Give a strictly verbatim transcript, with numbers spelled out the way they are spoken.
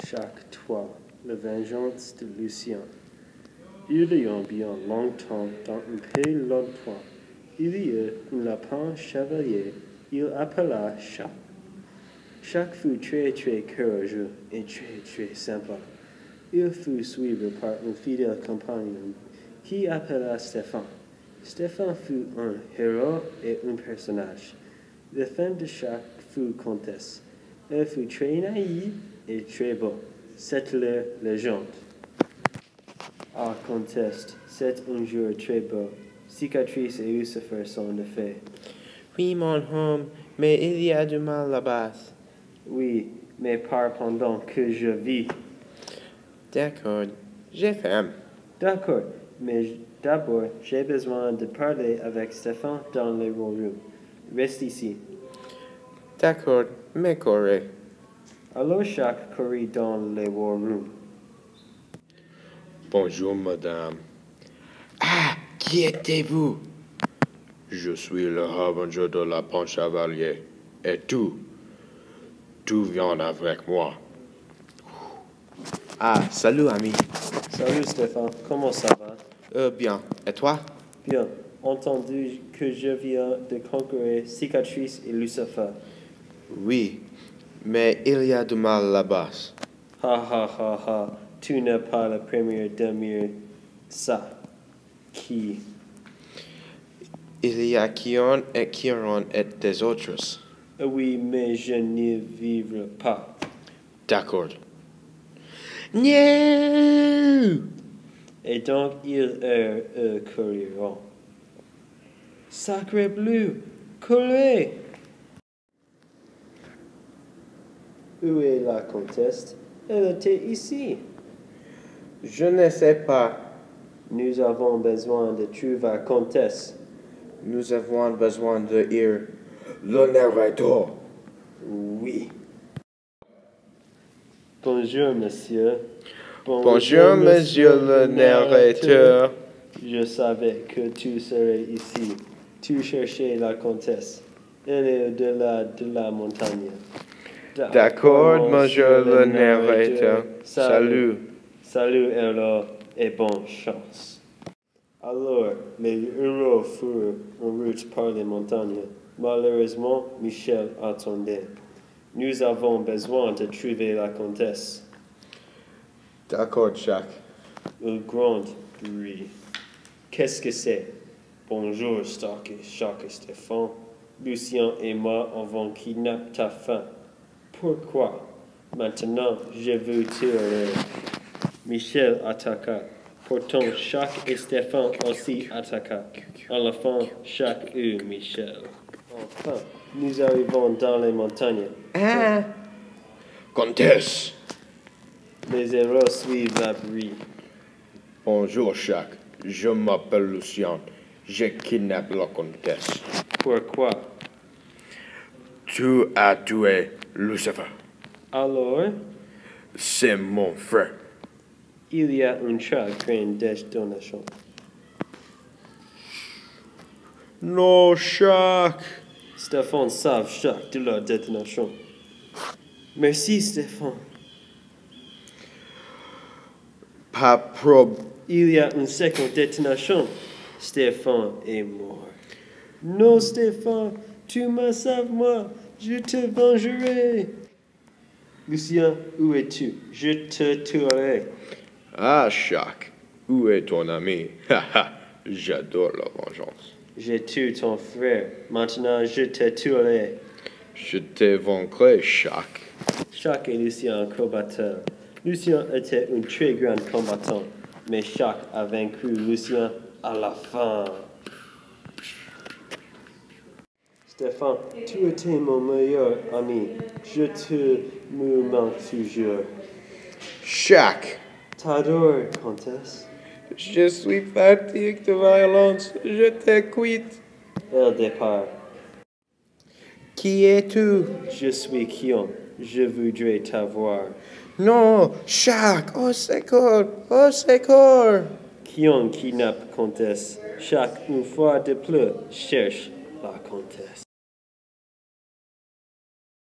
Chaque toi, la vengeance de Lucien. Il y a bien longtemps, dans un pays lointain, il y a un lapin chevalier, il appela Chat. Chat fut très très courageux et très très sympa. Il fut suivi par un fidèle compagnon qui appela Stéphane. Stéphane fut un héros et un personnage. La femme de Chat fut comtesse. Elle fut très naïve et très beau. C'est la légende. Ah, comtesse, c'est un jour très beau. Cicatrice et Lucifer sont de fait. Oui, mon homme, mais il y a du mal là-bas. Oui, mais pas pendant que je vis. D'accord, j'ai faim. D'accord, mais d'abord, j'ai besoin de parler avec Stéphane dans le room. Reste ici. D'accord, mais courez. Alors Jacques courut dans le war room. Bonjour, madame. Ah, qui êtes-vous? Je suis le harbinger de la Pont Chevalier. Et tout, tout vient avec moi. Ah, salut, ami. Salut Stéphane, comment ça va? Euh, bien. Et toi? Bien, entendu que je viens de conquérir Cicatrice et Lucifer. Oui, mais il y a du mal là-bas. Ha ha ha ha, tu n'es pas le premier de dire ça. Qui? Il y a Kion et Kiron et des autres. Oui, mais je n'y vivrai pas. D'accord. Non! Et donc ils errent et couriront. Sacré bleu, courez! Où est la comtesse? Elle était ici. Je ne sais pas. Nous avons besoin de trouver la comtesse. Nous avons besoin de ir. Le narrateur. Oui. Bonjour, monsieur. Bonjour, monsieur le narrateur. Je savais que tu serais ici. Tu cherchais la comtesse. Elle est au-delà de la montagne. D'accord, monsieur le narrateur. Salut. Salut, héros, et bonne chance. Alors, les héros furent en route par les montagnes. Malheureusement, Michel attendait. Nous avons besoin de trouver la comtesse. D'accord, Jacques. Un grand bruit. Qu'est-ce que c'est? Bonjour, Stark et Jacques et Stéphane. Lucien et moi avons kidnappé ta femme. Pourquoi? Maintenant, je veux tuer. Michel attaqua. Pourtant, Jacques et Stéphane aussi attaqua. À la fin, Jacques eut Michel. Enfin, nous arrivons dans les montagnes. Ah! Comtesse. Les héros suivent la bruit. Bonjour, Jacques. Je m'appelle Lucien. J'ai kidnappé la comtesse. Pourquoi? Tu as tué Lucifer. Alors, C'est mon frère. il y a une très grande détonation. Non, Jacques. Stéphane sauve Jacques de la détonation. Merci, Stéphane. Pas prob... Il y a une seconde détonation. Stéphane est mort. Non, Stéphane, tu me sauves moi. Je te vengerai. Lucien, où es-tu? Je te tuerai. Ah, Jacques. Où est ton ami? Haha, j'adore la vengeance. J'ai tué ton frère. Maintenant, je te tuerai. Je te vaincrai, Jacques. Jacques et Lucien combattèrent. Lucien était un très grand combattant, mais Jacques a vaincu Lucien à la fin. Stéphane, tu étais mon meilleur ami. Je te me manque toujours. Jacques. T'adore, comtesse. Je suis fatigue de violence. Je te quitte. Elle départ. Qui es-tu? Je suis Kion. Je voudrais t'avoir. Non, Jacques. Au secours. Au secours. Kion kidnappe comtesse. Jacques, une fois de plus, cherche la comtesse.